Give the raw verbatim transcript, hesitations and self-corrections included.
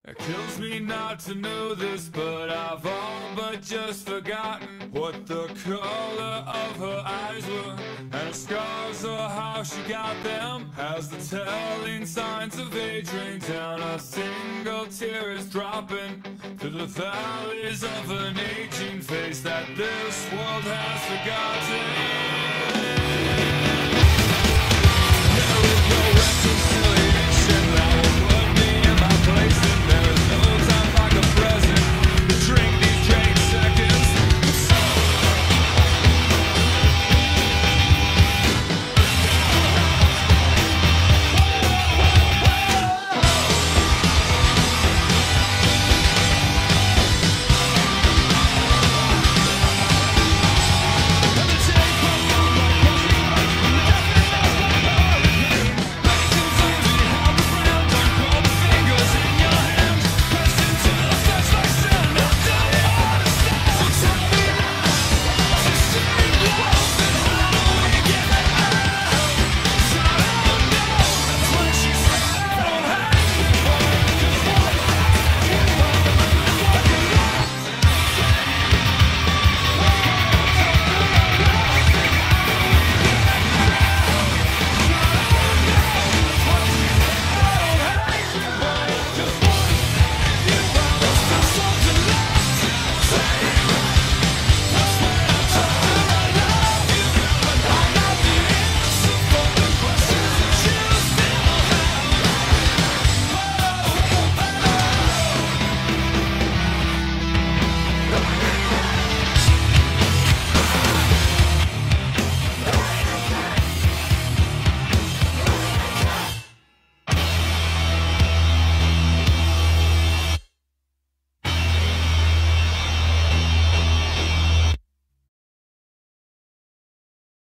It kills me not to know this, but I've all but just forgotten what the color of her eyes were, and her scars or how she got them. As the telling signs of age rain down, a single tear is dropping through the valleys of an aging face that this world has forgotten.